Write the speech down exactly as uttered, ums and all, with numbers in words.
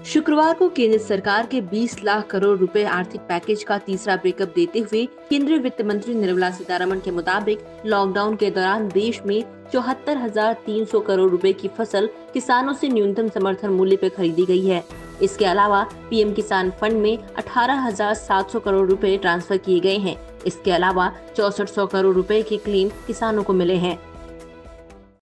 शुक्रवार को केंद्र सरकार के बीस लाख करोड़ रुपए आर्थिक पैकेज का तीसरा ब्रेकअप देते हुए केंद्रीय वित्त मंत्री निर्मला सीतारमण के मुताबिक लॉकडाउन के दौरान देश में चौहत्तर हजार तीन सौ करोड़ रुपए की फसल किसानों से न्यूनतम समर्थन मूल्य पर खरीदी गई है। इसके अलावा पीएम किसान फंड में अठारह हजार सात सौ करोड़ रुपए ट्रांसफर किए गए हैं। इसके अलावा चौसठ सौ करोड़ रुपए के क्लेम किसानों को मिले हैं।